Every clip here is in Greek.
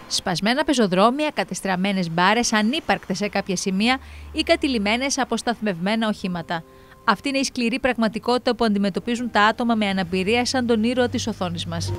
Σπασμένα πεζοδρόμια, κατεστραμμένες μπάρες, ανύπαρκτες σε κάποια σημεία ή κατηλημμένες από σταθμευμένα οχήματα. Αυτή είναι η σκληρή πραγματικότητα που αντιμετωπίζουν τα άτομα με αναπηρία σαν τον ήρωα της οθόνης μας.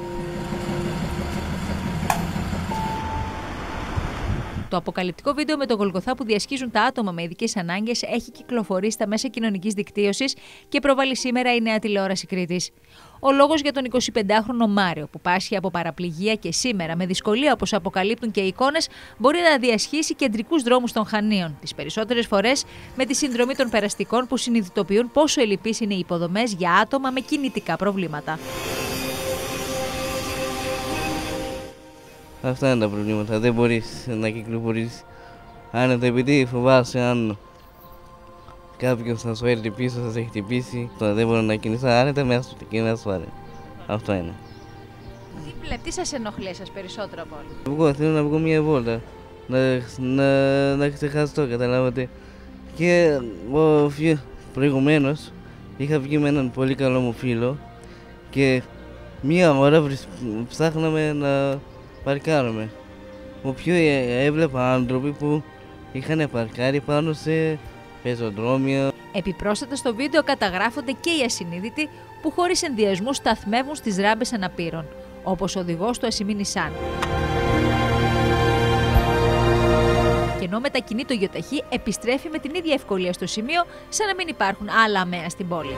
Το αποκαλυπτικό βίντεο με τον Γολγοθά που διασχίζουν τα άτομα με ειδικές ανάγκες έχει κυκλοφορήσει στα μέσα κοινωνικής δικτύωσης και προβάλλει σήμερα η Νέα Τηλεόραση Κρήτης. Ο λόγος για τον 25χρονο Μάριο, που πάσχει από παραπληγία και σήμερα με δυσκολία, όπως αποκαλύπτουν και οι εικόνες, μπορεί να διασχίσει κεντρικούς δρόμους των Χανίων, τις περισσότερες φορές με τη συνδρομή των περαστικών που συνειδητοποιούν πόσο ελλειπείς είναι οι υποδομές για άτομα με κινητικά προβλήματα. Αυτά είναι τα προβλήματα. Δεν μπορείς να κυκλοφορείς άνετα επειδή φοβάσαι αν κάποιος θα σου έρθει πίσω, θα σε χτυπήσει. Δεν μπορώ να κινηθώ άνετα μέσα και να σου άρεσε. Αυτό είναι. Τι σας ενοχλεί σας περισσότερο από όλα? Εγώ θέλω να βγω μια βόλτα, να ξεχαστώ, καταλάβατε. Και προηγουμένως είχα βγει με έναν πολύ καλό μου φίλο και μία ώρα ψάχναμε να παρκάρουμε. Όποιο έβλεπα άνθρωποι που είχαν παρκάρει πάνω σε πεζοδρόμια. Επιπρόσθετα στο βίντεο καταγράφονται και οι ασυνείδητοι που χωρίς ενδιασμού σταθμεύουν στις ράμπες αναπήρων, όπως ο οδηγός του Ασημί Νισάν. Και ενώ μετακινεί το γιοταχή, επιστρέφει με την ίδια ευκολία στο σημείο, σαν να μην υπάρχουν άλλα αμαία στην πόλη.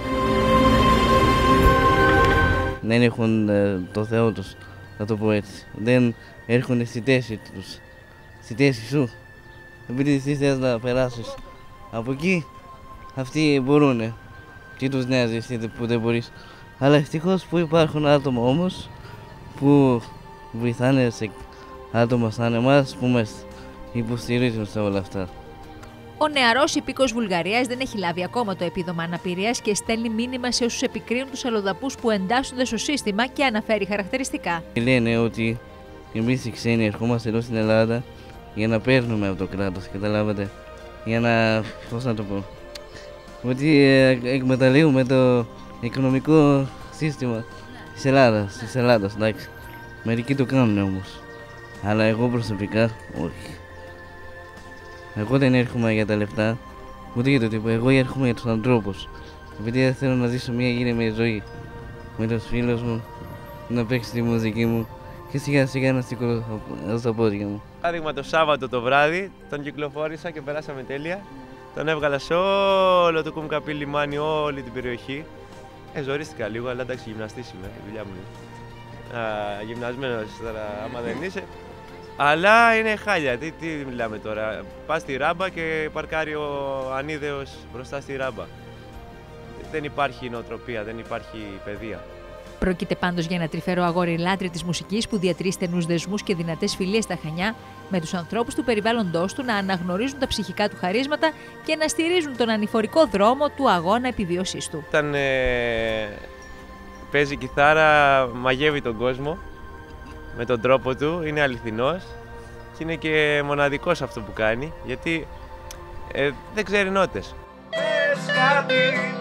Δεν έχουν το Θεό τους, θα το πω έτσι. Δεν έρχονται στη θέση τους, στη θέση σου. Επειδή εσύ θες να περάσεις από εκεί, αυτοί μπορούνε. Τι τους νοιάζει εσύ που δεν μπορείς. Αλλά ευτυχώς που υπάρχουν άτομα όμως που βοηθάνε σε άτομα σαν εμάς που μας υποστηρίζουν σε όλα αυτά. Ο νεαρός υπήκος Βουλγαρίας δεν έχει λάβει ακόμα το επίδομα αναπηρίας και στέλνει μήνυμα σε όσους επικρίνουν τους αλλοδαπούς που εντάσσονται στο σύστημα και αναφέρει χαρακτηριστικά. Λένε ότι εμείς οι ξένοι ερχόμαστε εδώ στην Ελλάδα για να παίρνουμε από το κράτος, καταλάβατε. Για να, πώς να το πω, ότι εκμεταλλεύουμε το οικονομικό σύστημα της Ελλάδας, εντάξει. Μερικοί το κάνουν όμως, αλλά εγώ προσωπικά όχι. Εγώ δεν έρχομαι για τα λεφτά, ούτε για το τίποτα, εγώ έρχομαι για τους ανθρώπους. Επειδή θέλω να ζήσω μια ήρεμη ζωή με τους φίλους μου, να παίξω τη μουσική μου και σιγά σιγά να σηκώ στα πόδια μου. Παράδειγμα, το Σάββατο το βράδυ τον κυκλοφόρησα και περάσαμε τέλεια. Τον έβγαλα σε όλο το Κουμκαπί λιμάνι, όλη την περιοχή. Ζορίστηκα λίγο, αλλά εντάξει, γυμναστής είμαι, η δουλειά μου είναι. Γυμνασμένος τώρα, άμα δεν είσαι. Αλλά είναι χάλια, τι μιλάμε τώρα. Πας στη ράμπα και παρκάρει ο ανίδεος μπροστά στη ράμπα. Δεν υπάρχει νοοτροπία, δεν υπάρχει παιδεία. Πρόκειται πάντως για ένα τρυφερό αγόρι λάτρη της μουσικής που διατηρεί στενούς δεσμούς και δυνατές φιλίες στα Χανιά με τους ανθρώπους του περιβάλλοντος του, να αναγνωρίζουν τα ψυχικά του χαρίσματα και να στηρίζουν τον ανηφορικό δρόμο του αγώνα επιβίωσής του. Όταν παίζει κιθάρα, μαγεύει τον κόσμο με τον τρόπο του, είναι αληθινός και είναι και μοναδικός αυτό που κάνει, γιατί δεν ξέρει νότες.